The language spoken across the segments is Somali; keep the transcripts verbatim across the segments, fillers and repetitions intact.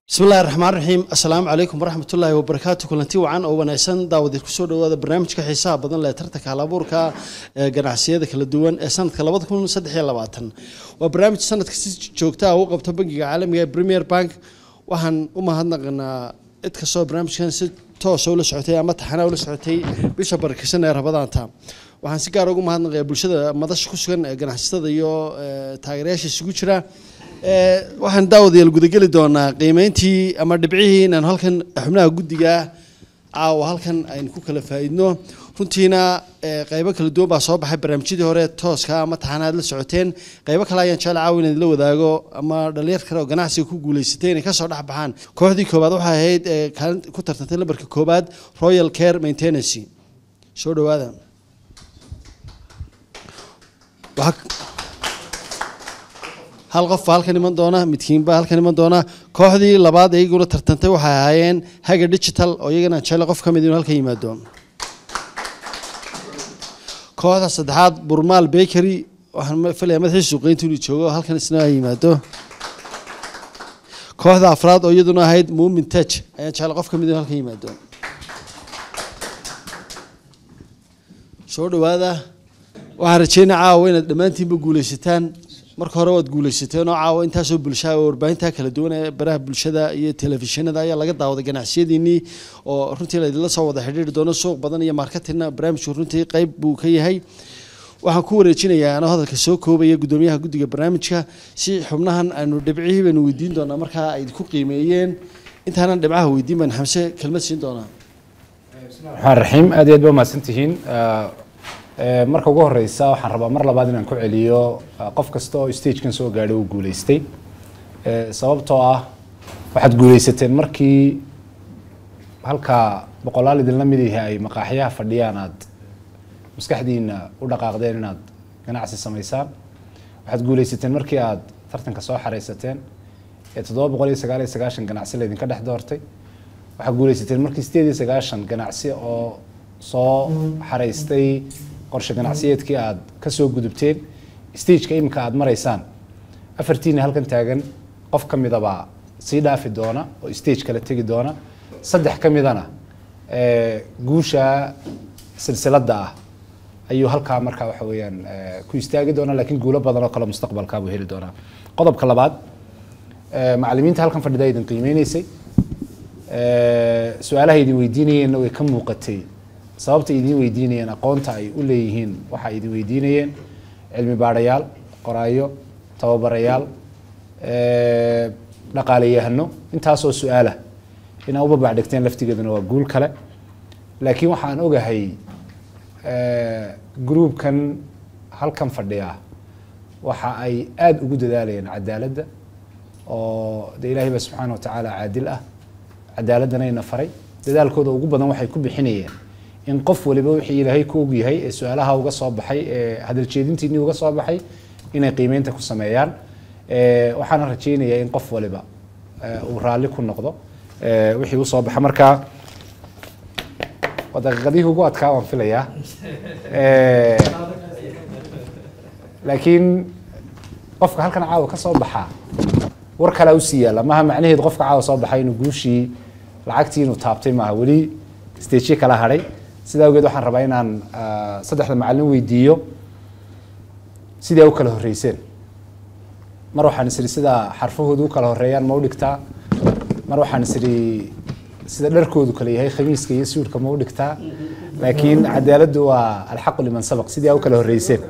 بسم الله الرحمن الرحيم السلام عليكم ورحمة الله وبركاته كلنتي وعن أو وناسن داود الكسور وهذا برنامج كحساب بدن لا ترتك على بوركا جناحسية كل الدول سنة كلا بدكم من صدق يلا باتن وبرنامج سنة كسي شوكتا وقبت بنك عالمي بريمير بانك وهن وما هنا قلنا اتكسر برنامج كان ست توصل لسعتي أما تحنا ولسعتي بيش بركسنا رمضان تام وهن سكر وقوم هنا بالشدة ما دش كسرن جناحسية يو تغييرش السكوتشرا waxaan daawadayaal gudageli doonaa qiimeyntii ama dhibcihii inaan halkan xubnaha guddiga caawa halkan aynu ku kala faa'iidno runtiina qaybo kala duwan baa soo baxay barnaamijyadii hore tooska ama taxanaad la socoteen qaybo kale ayaan jecel caawa inaan la wadaago ama dhalinyar kale oo ganacsiga ku guuleysatay inay ka soo dhex baxaan kooxdii koobaad waxay ahayd kaalin ku tartantay lambarka koobaad Royal Care Maintenance soo dhawaada hal qof halkan iman doona midkiin ba halkan iman doona kooxdii labaad ay guna tartantay waxay ahaayeen Haga Digital oo iyagana jecel qof kamid inuu halkan yimaado kooxda saddexaad Burmal Bakery waxaan filayaa madaxii suuqeyntu inuu joogo halkan isna yimaado kooxda afraad oo iyaduna ahayd Muumin Touch ayaa jecel qof kamid inuu halkan yimaado soo dhawaada waxaan rajaynayaa caawa inaad dhamaantiinba guuleysataan marka hore waad guuleysateen oo caawa inta soo bulshada warbaahinta kala duwan ee baraha bulshada iyo telefishinada ayaa laga daawaday ganacsiyadiini oo runtii la idin la soo wada xiriir doono suuq badan iyo marketing barnaamijku runtii qayb buu ka yahay waxaan ku wareejinayaa ana hadalka soo koobaya gudoomiyaha guddiga barnaamijka si xubnahan aanu dhibcihii baan weydiin doonaa marka ay ku qiimeeyeen intaana dhibcaha weydiin baan xamse kelmad siin doonaa bismillaahir raxiim aad iyo aad baa mahadsantihiin marka ugu horeysa waxaan rabaa mar labaad inaan ku celiyo qof kasta oo stage kan soo gaadhay uu guuleystay sababtoo ah waxaad guuleysateen markii halka boqolaal idin la mid yahay maqaaxiyaha fadhiyaan aad maskaxdiina u dhaqaaqdeen inaad ganacsi samaysaan waxaad guuleysateen markii aad tartanka soo xareysateen ee toddoba boqol iyo sagaal iyo sagaashan ganacsi la idinka dhex doortay waxaad guuleysateen markii sideed iyo sagaashan ganacsi oo soo xareystay qorshe ganacsiyeedkii aad ka soo gudubteen stage-ka imika aad maraysaan afartiina halkan taagan qof ka midaba sii dhaafi doona oo stage kala tegi doona saddex ka midana guusha silsiladda ah ayuu halkaa markaa waxa weeyaan ku istaagi doona laakiin guulo badan oo kale mustaqbalka buu heli doonaa qodobka labaad macallimiinta halkan fadhida idin qiimeynaysay su'aalaha idin weydiinayeenna way ka muuqatay sababta idin weydiinayeen aqoonta ay u leeyihiin waxa idin weydiinayeen cilmi baarayaal qoraayo tababarayaal ee dhaqaaleyahano intaas oo su'aala inaa u babac dhigteen laftigeedana waa guul kale laakiin waxaan ogahay ee groupkan halkan fadhiya waxa ay aad ugu dadaalayeen cadaaladda oo ilaahay subhanahu wa ta'ala caadil ah cadaaladana ina faray dadaalkooda ugu badan waxay ku bixinayeen in qof waliba wixii ilaahay ku og yahay ee su'aalaha uga soo baxay ee hadal jeedintiini uga soo baxay inay qiimeynta ku sameeyaan ee waxaan rajaynayaa in qof waliba uu raali ku noqdo ee wixii uu soo baxay marka wadaqadii ugu adkaa waan filayaa ee laakiin qofka halkan caawa ka soo baxa war kale u siyaala ma macnaheedu qofka caawa soo baxay inuu guushii lacagtii inuu taabtay ma wali stage kala haray sida ogeed waxaan rabaa inaan saddexda macallin weydiiyo sidii u kala horeyseen mar waxaan isri sida xarfahoodu kala horeeyaan ma u dhigtaa mar waxaan isri sida dharkoodu kala yahay khamiiska iyo suudka ma u dhigtaa laakiin cadaaladdu waa alxaq liman sabaq sidii u kala horeyseen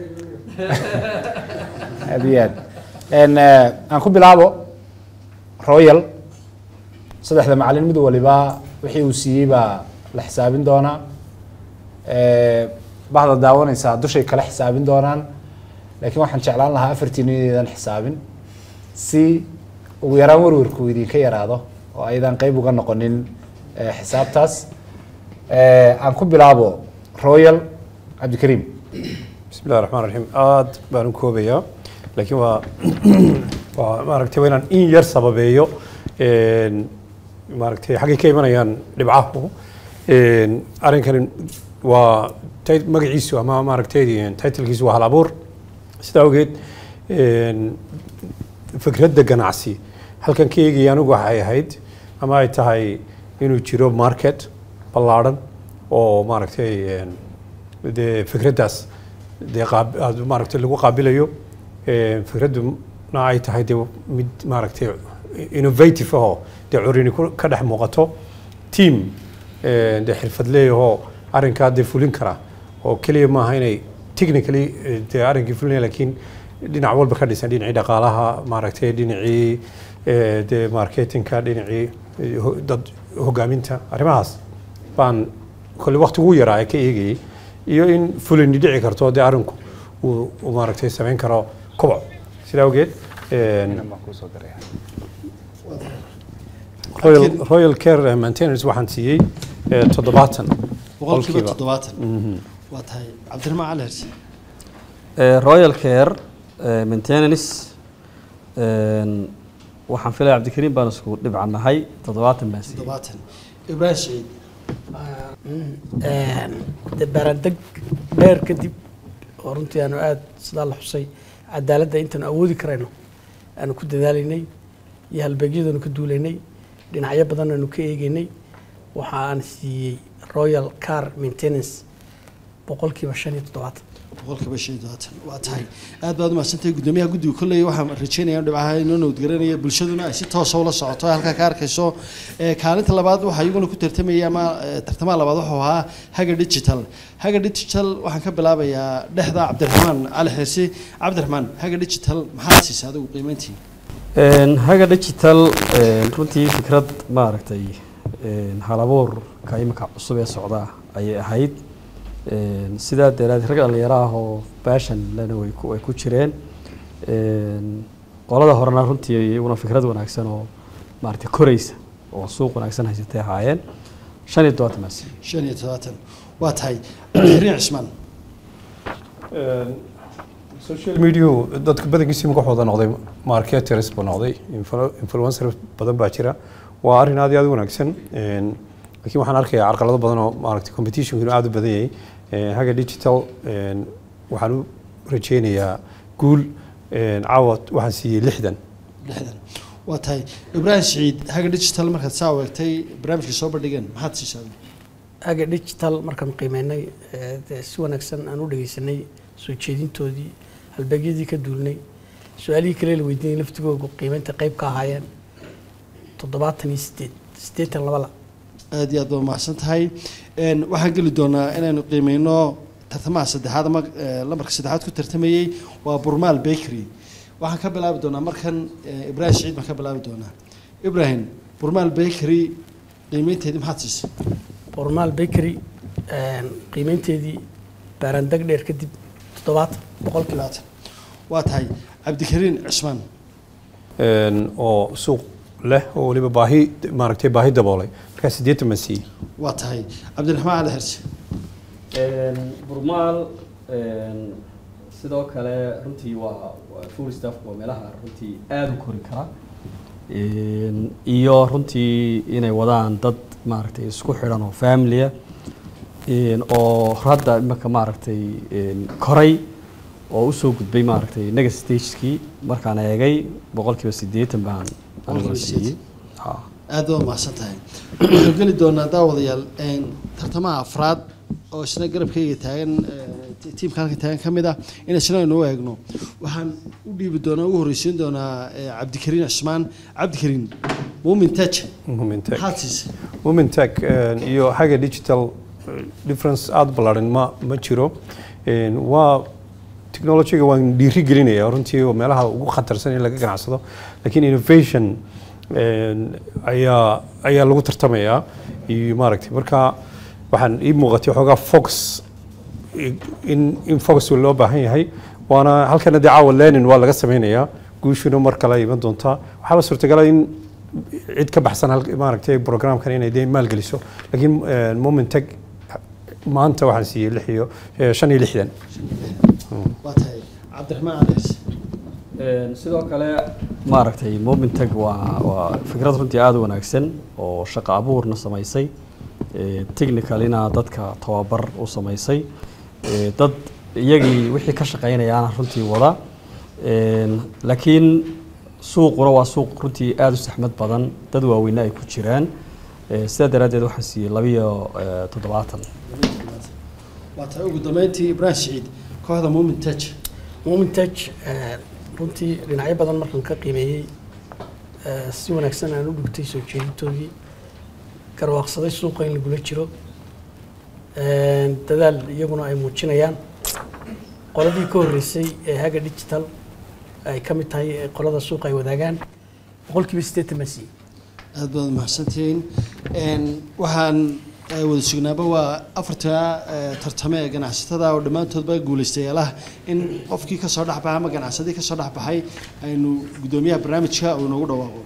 hadiyad en aan ku bilaabo Royal saddexda macallin mid waliba wixii uu siiyay baa la xisaabin doonaa ee bahda daawanaysa dushay kala xisaabin doonaan laakiin waxaan jeclaan lahaa afartiin inaydan xisaabin si ugu yaraan warwarku idin ka yaraado oo aydan qayb uga noqonin xisaabtaas ee aan ku bilaabo Royal Abdikariim bismillaahir rahmaanir rahiim aad baan u koobayaa laakiin waa waa maaragtay inaan in yar sababeeyo een maaragtay xagee ka imanayaan dhibcahu een arrinkan waa magaciisu ama maaragtay title-kiisu waa hal abuur sida ogeed een fikradda ganacsi halkan ka eegaya anigu waxay ahayd ama ay tahay inuu jiro market ballaaran oo maaragtay dee fikraddaas dee qaab maaragtay lagu qaabilayo fikradduna ay tahay dee mid maaragtay innovative ahoo dee curini ka dhex muuqato team dee xirfadleey ahoo arrinkaa dee fulin kara oo keliya maaha inay technically dee arrinkii fulinaya laakiin dhinac walba ka dhisan dhinacii dhaqaalaha maaragtay dhinacii dee marketingka dhinacii dad hogaaminta arrimahaas baan kolley waqti ugu yaraa ee ka eegayay iyo in fulini dhici karto dee arrinku uu maaragtay samayn karo koboc sidaa awgeed royal royal care maintenance waxaan siiyey toddobaatan boqolkiiba toddobaatan waa tahay cabdiraxmaan cali hersi royal care maintenance waxaan filaya cabdikariim baan isku dhibcanahay toddobaatan baan siiyey toddobaatan ibraahim saciid de baarandeg dheer kadib oo runtii aanu aada sidaa la xusay cadaaladda intaanu awoodi karayno aanu ku dadaalaynay iyo halbeegyadaanu ka duulaynay dhinacyo badan aanu ka eegaynay waxa aan siiyey royal car maintenance boqolkiiba shan iyo toddobaatan boqolkiiba shan iyo toddobaatan waa tahay aad baad u mahadsantahay guddoomiyaha guddiga kolley waxaan rajeynaya in dhibcaha inoo nabadgaranaya bulshaduna ay si toosa ula socoto halkaa ka arkayso kaalinta labaad waxaa iyaguna ku tartamayay ama tartamaha labaad wuxuu ahaa haga digital haga digital waxaan ka bilaabayaa dhexda cabdiraxmaan cali xirsi cabdiraxmaan haga digital maxaad siisay adigu qiimeyntii haga digital runtii fikrad maaragtay halabuurka imika cusub ee socda ayay ahayd sidaa daraaddeed rag dhalinyaro ah oo baashan lena way ku way ku jireen qolada horena runtii iyaguna fikrad wanaagsan oo maaragtay koraysa oo suuq wanaagsan haysatay ahaayeen shan iyo toddobaatan maasi shan iyo toddobaatan waa tahay cabdikariim cismaan social media dadka badankiisa imika waxooda noqday marketers buu noqday influencer badan baa jira waa arrin aad iyo aad u wanaagsan laakiin waxaan arkayaa carqalado badan oo maaragtay competitionku inuu aad u badan yahay haga digital waxaan u rajeynayaa guul caawa waxaan siiyey lixdan lixdan waa tahay ibraahim saciid haga digital markaad saa weegtay barnaamijka soo bandhigeen maxaad siisaa haga digital markaan qiimeynay si wanaagsan aan u dhageysanay soo jeedintoodii halbeegyadii ka duulnay su-aalihii kale la weydiinay laftigooda qiimeynta qayb ka ahaayeen toddobaatan iyo sideed siddeetan laba la aad iyo aad baa mahadsan tahay waxaan geli doonaa inaynu qiimeyno tartamaha saddexaad ama lambarka saddexaad ku tartamayey waa burmaal bakery waxaan ka bilaabi doonaa markan ibraahim saciid baan ka bilaabi doonaa ibraahim burmaal bakery qiimeynteedii maxaad siisay burmaal bakery qiimeynteedii baarandeg dheer kadib toddobaatan boqolkiiba labaatan waa tahay cabdikariim cismaan oo suuq leh oo waliba baahi maaragtay baahi daboolay markaa siddeetan baan siiyey waa tahay cabdiraxmaan cali hersi burmaal sidoo kale runtii waa full staff waa meelaha runtii aada u kori kara iyo runtii inay wadaan dad maaragtay isku xidhan oo familia oo hadda imaka maaragtay koray oo usoo gudbay maaragtay next stagekii markaan eegay boqolkiiba siddeetan baan aad waa mahadsan tahay waxaanu geli doonaa daawadayaal tartamaha afraad oo isna garabkayga taagan tiimka halka taagan ka mid ah in isna aynu u eegno waxaan u dhiibi doonaa ugu horreysiin doonaa cabdikariim cismaan cabdikariim muumin taj muumin tech maxaad siisay muumin tech iyo haga digital difference aada ballaaran ma ma jiro waa technology-ga waan dhiiri gelinayaa runtii oo meelaha ugu khatarsan in laga ganacsado laakiin innovation ayaa ayaa lagu tartamayaa iyo maaragtay marka waxaan ii muuqatay xoogaa fox in in fox loo baahan yahay waana halkana dee caawa lenin waa laga sameynayaa guushuna mar kale iman doontaa waxaaba suurtagala in cid ka baxsan maaragtay programkan inay dee maalgeliso laakiin moment tech maanta waxaan siiyey lix iyo shan iyo lixdan waa tahay cabdiraxmaan cali hersi sidoo kale maaragtay momentag waa waa fikrad runtii aada u wanaagsan oo shaqo abuurna samaysay technicalina dadka tababar u samaysay dad iyagii wixii ka shaqeynayaana runtii wada laakiin suuquna waa suuq runtii aad u saxmad badan dad waaweyn ay ku jiraan sida daraadeed waxa siiyay laba iyo toddobaatan waa tahay ugu dambeyntii Ibrahim Saciid kooxda Muumin Taj Muumin Taj runtii dhinacyo badan markaan ka qiimeeyay si wanaagsan aan u dhigtay soo jeedintoodii garwaaqsaday suuqa in lagu jiro dadaal iyaguna ay muujinayaan qoladii ka horeysay ee Haga Digital ay ka mid tahay qolada suuqa ay wadaagaan boqolkiiba siddeetan ma sii aad baad mahadsantihiin een waxaan wada sugnaaba waa afarta tartame ee ganacsatada oo dhamaantoodba guuleystayaalaha in qofkii ka soo dhaxbaxay ama ganacsadii ka soo dhaxbaxay aynu gudoomiyaha barnaamijka uu noogu dhawaaqo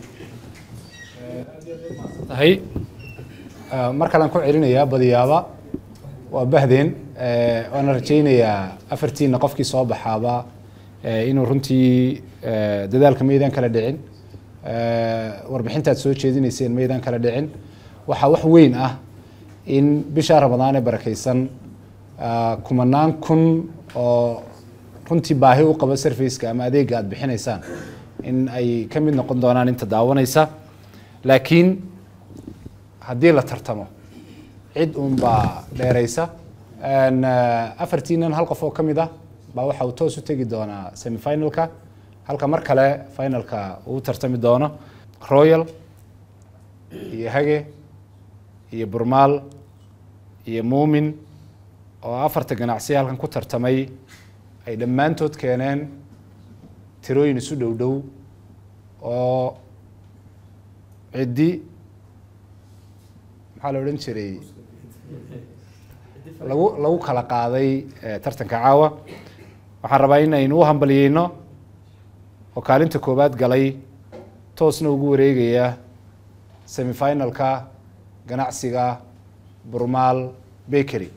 tahay marka aan ku celinayaa badiyaaba waa bahdeen waana rajaynayaa afartiina qofkii soo baxaaba inuu runtii dadaalka meedan kala dhicin warbixintaad soo jeedinayseen meedan kala dhicin waxa wax weyn ah in bisha Ramadaan ee barakeysan kumanaan kun oo runtii baahi u qaba service-ka ama adeega aad bixinaysaan in ay ka mid noqon doonaan inta daawanaysa laakiin haddii la tartamo cid uun baa dheeraysa afartiinan hal qof oo ka mid ah baa waxa uu toos u tegi doonaa semi-finalka halka mar kale finalka uu tartami doono Royal iyo Hage iyo Burmaal iyo Muumin oo afarta ganacsi halkan ku tartamay ay dhammaantood keeneen tirooyin isu dhow dhow oo ciddi maxaa la odhan jiray lagu lagu kala qaaday tartanka caawa waxaan rabaa in aynu u hambaliyeyno oo kaalinta koobaad galay toosna ugu wareegaya semi-finalka ganacsiga Burmaal Bakery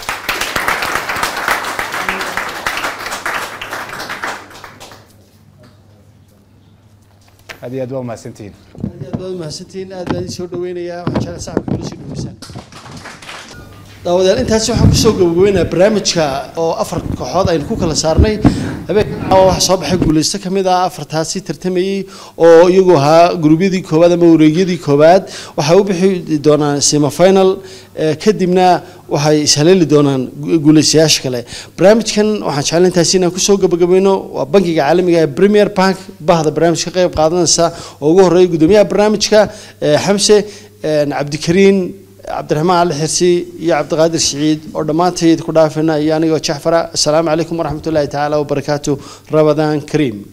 هذه أدوار مع سنتين هذه أدوار مع سنتين هذا يسوي دوينا يا وحشان صعب كل شيء دويسان داودال أنت هسه حق سوق وين برامج أو أفر كحاض أي نكوك اللي صارني أبي أو صباح يقول لسه كم إذا أفر تاسي ترتمي أو يجوها جروبي دي كوباد موريجي دي كوباد وحاول بحي دونا سيما فاينل كدمنا وحي سهل دونا يقول سياش كله برامج كان وحشان أنت هسينا كسوق بجوينه وبنك عالمي بريمير بانك بهذا برامج كقيب قادنا سا وجوه رأي قدومية برامج كا حمسة عبد الكريم عبد الرحمن الحرسي يا عبد القادر سعيد ودمانتي كدافنا يعني وجحفرة السلام عليكم ورحمة الله تعالى وبركاته رمضان كريم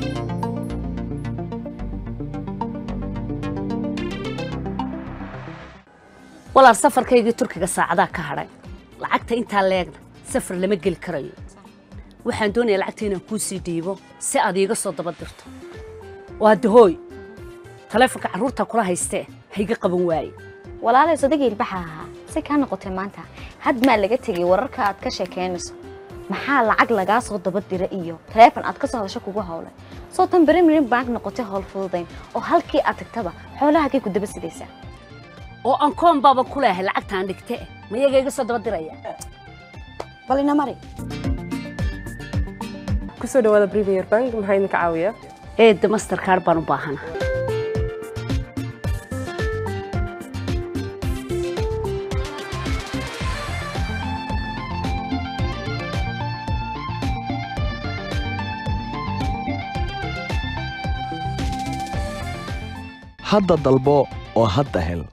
والله سفر كي تركيا ساعة كهرة لعقت أنت لاقنا سفر لما تقول كريو وحن دوني لعقتين كوسي ديبو سأدي قصة دبدرته وهدهوي تلفك عرورتها كلها يستاء هيجي قبل واي walaalay sadaqii ilbaxa si ka noqotay maanta had ma laga tagay wararka aad ka sheekeynayso maxaa lacag laga soo dabadira iyo telefoon aad ka soo hadasho kugu hawlay soo tan Premier Bank noqotay hawl fududayn oo halkii aad tagtaba xoolaha kay ku daba sidaysa oo aan koon baba ku leeyahay lacagtaan dhigtay ma iyaga iga soo dabadiraya balina mari ku soo dhawaada Premier Bank maxay idinka caawiyaa ee Mastercard baan u baahana hadda dalbo oo hadda hel